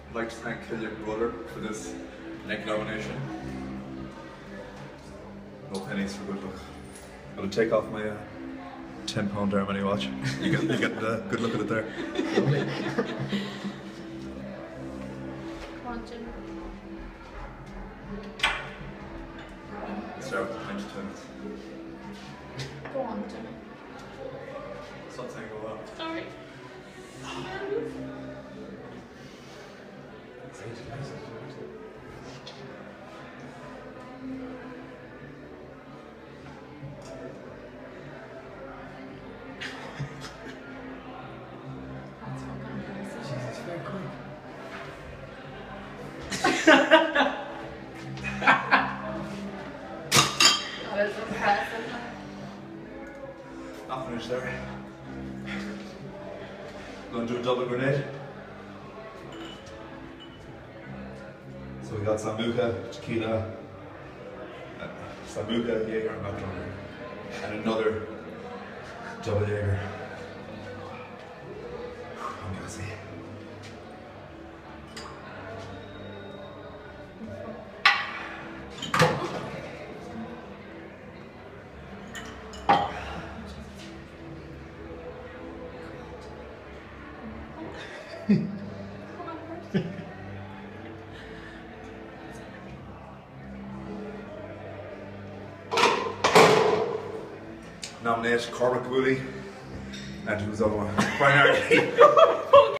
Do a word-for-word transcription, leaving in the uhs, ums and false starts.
I'd like to thank Cillian brother for this neck nomination. No pennies for good luck. I'm gonna take off my uh, ten pound Armani watch. You get, you get the good look at it there. Lovely. Come on, Jim. Start with the twenty minutes. Go on, Jimmy. Stop saying go on. Sorry. That's fucking impressive. Jesus, very quick. That is impressive. Not finished there. Gonna do a double grenade. So we got Sambuca, tequila, uh, Sambuca, Jaeger, and Macron, and another double Jaeger. I'm gonna see. Nominate Cormac Woolley and who's the other one? Brian Hartley.